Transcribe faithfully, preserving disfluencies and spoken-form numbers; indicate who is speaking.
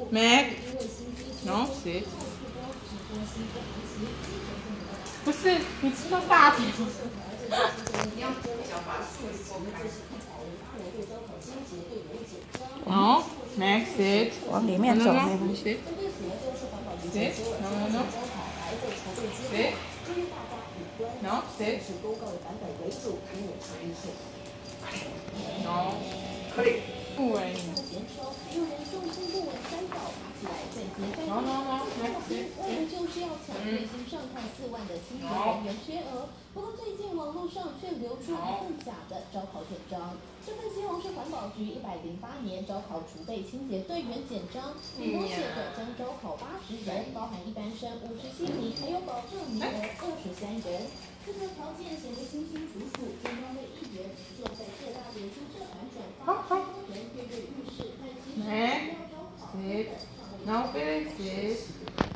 Speaker 1: Meg. No, sit. 不是，你吃到大腿。No, Meg, sit.
Speaker 2: 往里面走，
Speaker 1: no, no,
Speaker 2: 没关系。
Speaker 1: sit. Sit. No, no, no. Sit. No, sit. No. 可以。不哎。No, no, no. Meg, sit.
Speaker 3: 为的就是要抢月薪上看四万的清洁人员缺额，不过最近网络上却流出一份假的招考简章。这份基隆市环保局一百零八年招考储备清洁队员简章，里头写的将招考八十人，包含一般生五十七名，还有保证名额二十三人。这个条件写得清清楚楚，简章的议员就在各大脸书社团转发，许多人跃跃欲试，但其实要招考根本上不
Speaker 1: No, Felix, sit.